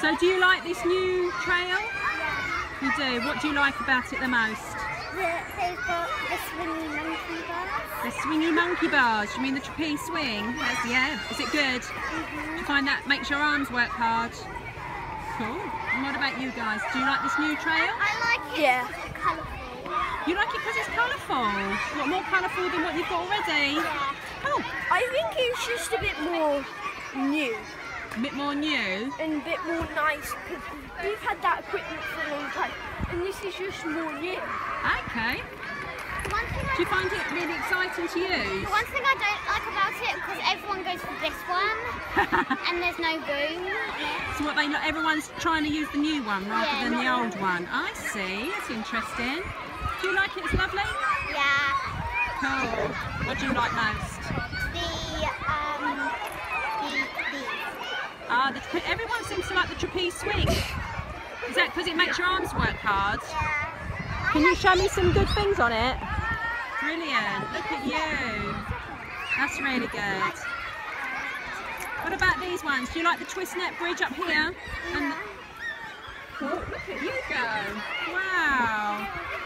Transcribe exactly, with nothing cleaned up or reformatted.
So do you like this new trail? Yeah. You do. What do you like about it the most? The, they've got the swingy monkey bars. The swingy monkey bars. You mean the trapeze swing? That's, yeah. Is it good? Mm-hmm. Do you find that makes your arms work hard? Cool. And what about you guys? Do you like this new trail? I like it. Yeah. It's colourful. You like it because it's colourful? What, more colourful than what you've got already? Yeah. Cool. I think it's just a bit more new A bit more new. and a bit more nice because we've had that equipment for a long time and this is just more new. Okay. The one thing I Do you find it really exciting to use? The one thing I don't like about it, because everyone goes for this one, and there's no boom. So what they not everyone's trying to use the new one rather Yeah, than the not- old one. I see. That's interesting. Do you like it? It's lovely. Yeah. Cool. What do you like most? The um the the Ah, the, tra- everyone seems to like the trapeze swing. Is that because it makes your arms work hard? yeah. Can you show me some good things on it? Brilliant. Look at you. That's really good. What about these ones? Do you like the twist net bridge up here? And the... Oh, look at you go. Wow.